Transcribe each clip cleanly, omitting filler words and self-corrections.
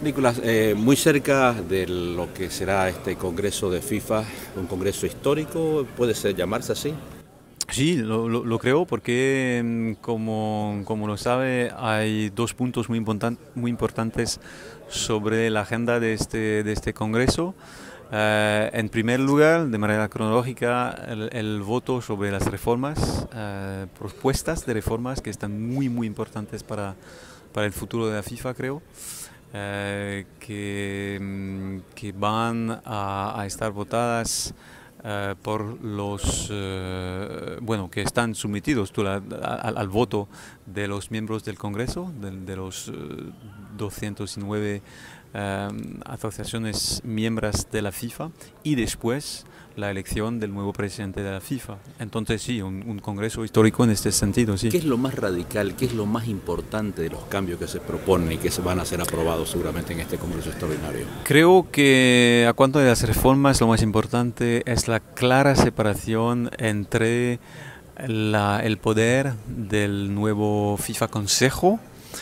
Nicolás, muy cerca de lo que será este Congreso de FIFA, un congreso histórico, ¿puede ser llamarse así? Sí, lo creo porque, como lo sabe, hay dos puntos muy importantes sobre la agenda de este Congreso. En primer lugar, de manera cronológica, el voto sobre las reformas, propuestas de reformas que están muy importantes para el futuro de la FIFA, creo. Que van a estar votadas por los, bueno, que están sometidos al voto de los miembros del Congreso, de los 209 asociaciones miembros de la FIFA, y después la elección del nuevo presidente de la FIFA. Entonces sí, un congreso histórico en este sentido, sí. ¿Qué es lo más radical, qué es lo más importante de los cambios que se proponen y que se van a ser aprobados seguramente en este congreso extraordinario? Creo que a cuanto de las reformas, lo más importante es la clara separación entre el poder del nuevo FIFA Consejo,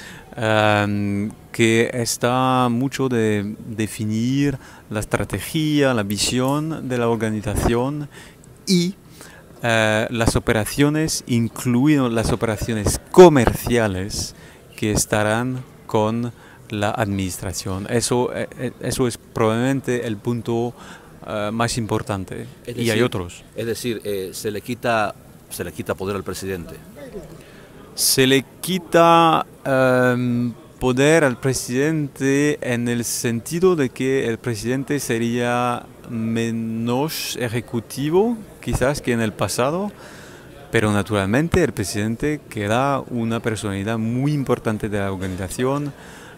que está mucho de definir la estrategia, la visión de la organización y las operaciones, incluidas las operaciones comerciales que estarán con la administración. Eso es probablemente el punto más importante. Y hay otros. Es decir, se le quita poder al presidente. Se le quita poder al presidente en el sentido de que el presidente sería menos ejecutivo quizás que en el pasado, pero naturalmente el presidente queda una personalidad muy importante de la organización,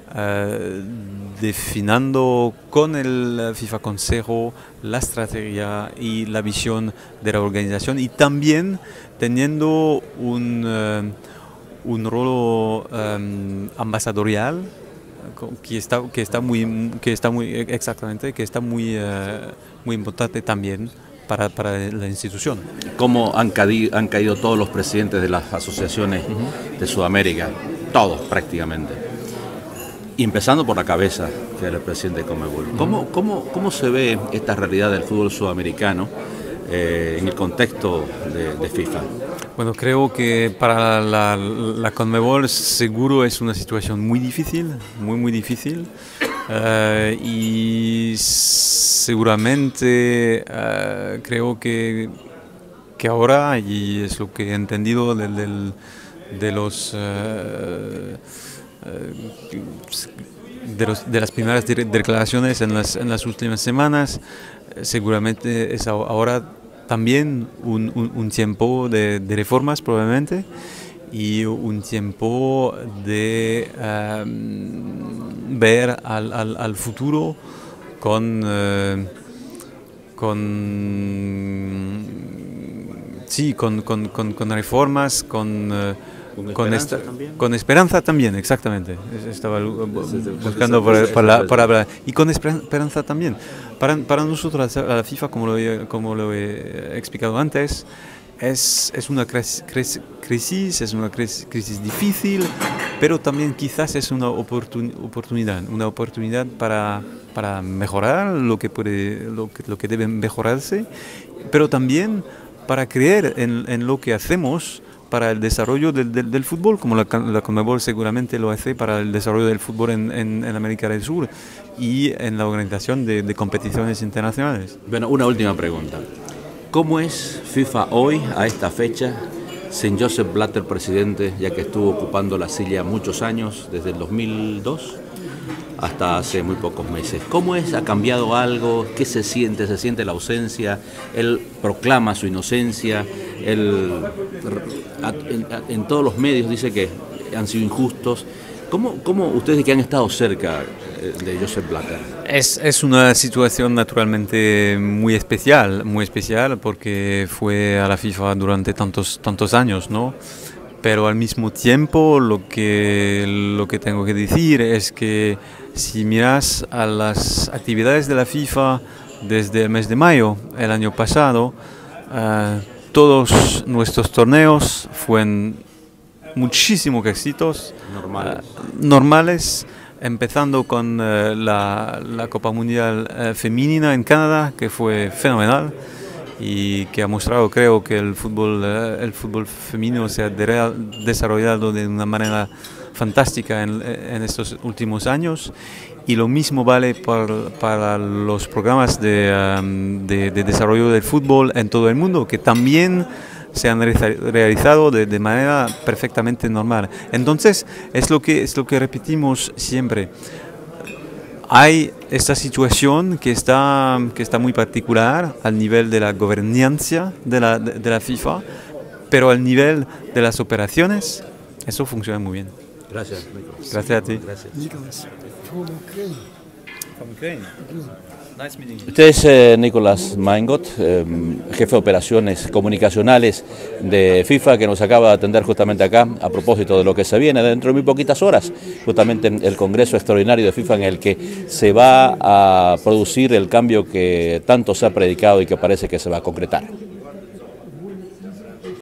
definiendo con el FIFA Consejo la estrategia y la visión de la organización, y también teniendo un rol ambasadorial que está muy importante también para la institución. ¿Cómo han caído todos los presidentes de las asociaciones de Sudamérica? Todos prácticamente. Y empezando por la cabeza, que era el presidente de Conmebol. ¿Cómo se ve esta realidad del fútbol sudamericano en el contexto de FIFA? Bueno, creo que para la Conmebol seguro es una situación muy difícil, muy difícil, y seguramente creo que ahora, y es lo que he entendido de las primeras declaraciones en las últimas semanas, seguramente es ahora también un tiempo de reformas probablemente, y un tiempo de ver al futuro con reformas, con esperanza también, exactamente. Estaba buscando para y con esperanza también. Para nosotros la FIFA, como lo he explicado antes, es una crisis, es una crisis difícil, pero también quizás es una oportunidad para mejorar lo que debe mejorarse, pero también para creer en lo que hacemos para el desarrollo del fútbol, como la Conmebol seguramente lo hace para el desarrollo del fútbol en América del Sur y en la organización de competiciones internacionales. Bueno, una última pregunta. ¿Cómo es FIFA hoy, a esta fecha, sin Joseph Blatter presidente, ya que estuvo ocupando la silla muchos años, desde el 2002 hasta hace muy pocos meses? ¿Cómo es? ¿Ha cambiado algo? ¿Qué se siente? ¿Se siente la ausencia? Él proclama su inocencia. En todos los medios dice que han sido injustos. ¿Cómo ustedes que han estado cerca de Joseph Blatter? Es una situación naturalmente muy especial porque fue a la FIFA durante tantos años, ¿no? Pero al mismo tiempo lo que tengo que decir es que si miras a las actividades de la FIFA desde el mes de mayo el año pasado, todos nuestros torneos fueron muchísimos éxitos normales, empezando con la Copa Mundial Femenina en Canadá, que fue fenomenal y que ha mostrado, creo, que el fútbol femenino se ha desarrollado de una manera fantástica en estos últimos años. Y lo mismo vale para los programas de desarrollo del fútbol en todo el mundo, que también se han realizado de manera perfectamente normal. Entonces, es lo que repetimos siempre. Hay esta situación que está muy particular al nivel de la gobernanza de la FIFA, pero al nivel de las operaciones, eso funciona muy bien. Gracias, Nicolás. Gracias a ti. Gracias. Nicolás, from Ukraine. Nice meeting you. Este es Nicolás Maingot, jefe de operaciones comunicacionales de FIFA, que nos acaba de atender justamente acá a propósito de lo que se viene dentro de muy poquitas horas, justamente el Congreso Extraordinario de FIFA, en el que se va a producir el cambio que tanto se ha predicado y que parece que se va a concretar.